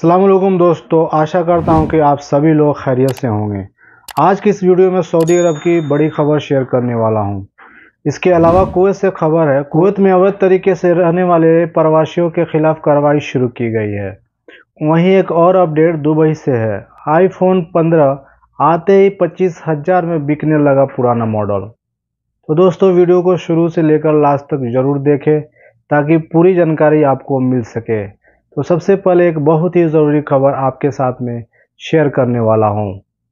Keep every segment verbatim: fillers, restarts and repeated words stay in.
अस्सलाम वालेकुम दोस्तों, आशा करता हूं कि आप सभी लोग खैरियत से होंगे। आज की इस वीडियो में सऊदी अरब की बड़ी खबर शेयर करने वाला हूं। इसके अलावा कुवैत से खबर है, कुवैत में अवैध तरीके से रहने वाले प्रवासियों के खिलाफ कार्रवाई शुरू की गई है। वहीं एक और अपडेट दुबई से है। आईफोन पंद्रह आते ही पच्चीस हजार में बिकने लगा पुराना मॉडल। तो दोस्तों, वीडियो को शुरू से लेकर लास्ट तक जरूर देखें ताकि पूरी जानकारी आपको मिल सके। तो सबसे पहले एक बहुत ही ज़रूरी खबर आपके साथ में शेयर करने वाला हूं।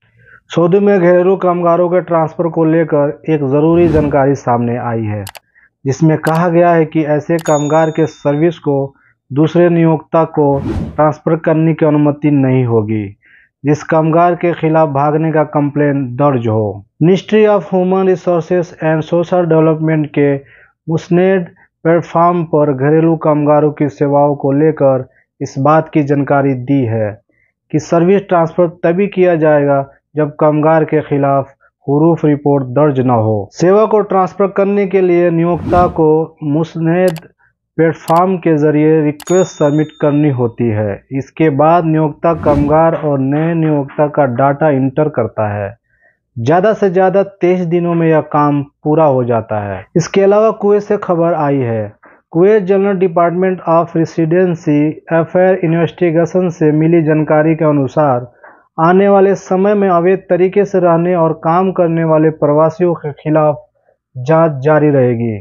सऊदी में घरेलू कामगारों के ट्रांसफ़र को लेकर एक ज़रूरी जानकारी सामने आई है, जिसमें कहा गया है कि ऐसे कामगार के सर्विस को दूसरे नियोक्ता को ट्रांसफ़र करने की अनुमति नहीं होगी जिस कामगार के खिलाफ भागने का कंप्लेन दर्ज हो। Ministry of human resources and social development के मुस्नेड प्लेटफॉर्म पर घरेलू कामगारों की सेवाओं को लेकर इस बात की जानकारी दी है कि सर्विस ट्रांसफ़र तभी किया जाएगा जब कामगार के खिलाफ हुरूफ रिपोर्ट दर्ज न हो। सेवा को ट्रांसफ़र करने के लिए नियोक्ता को मुस्नेद प्लेटफॉर्म के जरिए रिक्वेस्ट सबमिट करनी होती है। इसके बाद नियोक्ता कामगार और नए नियोक्ता का डाटा इंटर करता है। ज़्यादा से ज़्यादा तेईस दिनों में यह काम पूरा हो जाता है। इसके अलावा कुवैत से खबर आई है। Kuwait general department of residency affair investigation से मिली जानकारी के अनुसार आने वाले समय में अवैध तरीके से रहने और काम करने वाले प्रवासियों के खिलाफ जांच जारी रहेगी।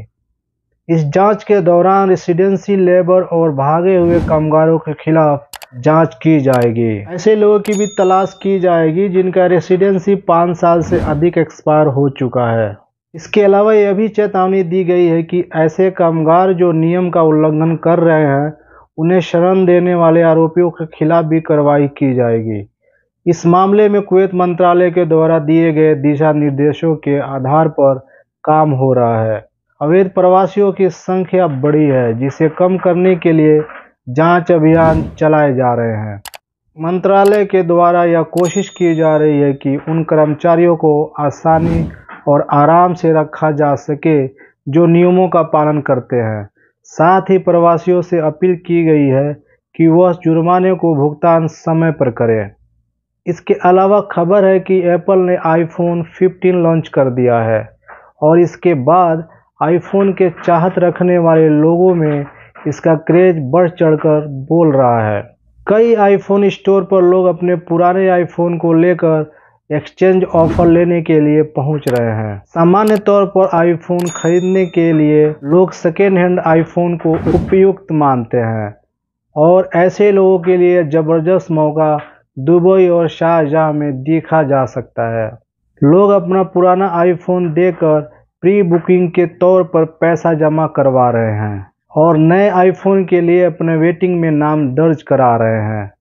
इस जांच के दौरान रेसिडेंसी लेबर और भागे हुए कामगारों के खिलाफ जांच की जाएगी। ऐसे लोगों की भी तलाश की जाएगी जिनका रेसिडेंसी पाँच साल से अधिक एक्सपायर हो चुका है। इसके अलावा यह भी चेतावनी दी गई है कि ऐसे कामगार जो नियम का उल्लंघन कर रहे हैं उन्हें शरण देने वाले आरोपियों के खिलाफ भी कार्रवाई की जाएगी। इस मामले में कुवैत मंत्रालय के द्वारा दिए गए दिशा निर्देशों के आधार पर काम हो रहा है। अवैध प्रवासियों की संख्या बढ़ी है, जिसे कम करने के लिए जांच अभियान चलाए जा रहे हैं। मंत्रालय के द्वारा यह कोशिश की जा रही है कि उन कर्मचारियों को आसानी और आराम से रखा जा सके जो नियमों का पालन करते हैं। साथ ही प्रवासियों से अपील की गई है कि वह जुर्माने को भुगतान समय पर करें। इसके अलावा खबर है कि एप्पल ने आईफोन पंद्रह लॉन्च कर दिया है और इसके बाद आईफोन के चाहत रखने वाले लोगों में इसका क्रेज बढ़ चढ़कर बोल रहा है। कई आईफोन स्टोर पर लोग अपने पुराने आईफोन को लेकर एक्सचेंज ऑफर लेने के लिए पहुंच रहे हैं। सामान्य तौर पर आईफोन खरीदने के लिए लोग सेकेंड हैंड आईफोन को उपयुक्त मानते हैं और ऐसे लोगों के लिए ज़बरदस्त मौका दुबई और शारजाह में देखा जा सकता है। लोग अपना पुराना आईफोन देकर प्री बुकिंग के तौर पर पैसा जमा करवा रहे हैं और नए आईफोन के लिए अपने वेटिंग में नाम दर्ज करा रहे हैं।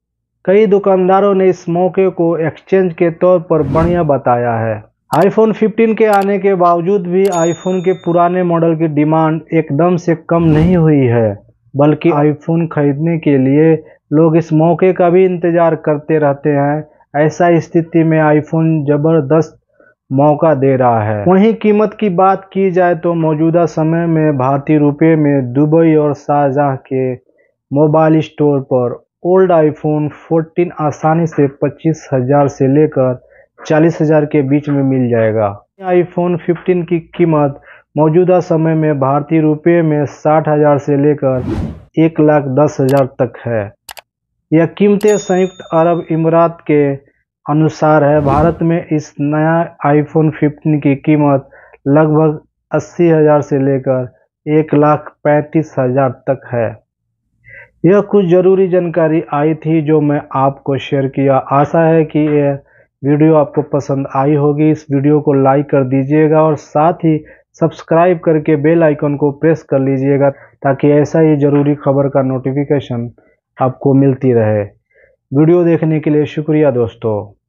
कई दुकानदारों ने इस मौके को एक्सचेंज के तौर पर बढ़िया बताया है। आईफोन पंद्रह के आने के बावजूद भी आईफोन के पुराने मॉडल की डिमांड एकदम से कम नहीं हुई है, बल्कि आईफोन खरीदने के लिए लोग इस मौके का भी इंतजार करते रहते हैं। ऐसा स्थिति में आईफोन जबरदस्त मौका दे रहा है। वहीं कीमत की बात की जाए तो मौजूदा समय में भारतीय रुपये में दुबई और शारजाह के मोबाइल स्टोर पर ओल्ड आईफोन चौदह आसानी से पच्चीस हजार से लेकर चालीस हजार के बीच में मिल जाएगा। आईफोन पंद्रह की कीमत मौजूदा समय में भारतीय रुपये में साठ हजार से लेकर एक लाख दस हजार तक है। यह कीमतें संयुक्त अरब अमीरात के अनुसार है। भारत में इस नया आईफोन पंद्रह की कीमत लगभग अस्सी हजार से लेकर एक लाख पैंतीस हजार तक है। यह कुछ ज़रूरी जानकारी आई थी जो मैं आपको शेयर किया। आशा है कि यह वीडियो आपको पसंद आई होगी। इस वीडियो को लाइक कर दीजिएगा और साथ ही सब्सक्राइब करके बेल आइकन को प्रेस कर लीजिएगा ताकि ऐसा ही ज़रूरी खबर का नोटिफिकेशन आपको मिलती रहे। वीडियो देखने के लिए शुक्रिया दोस्तों।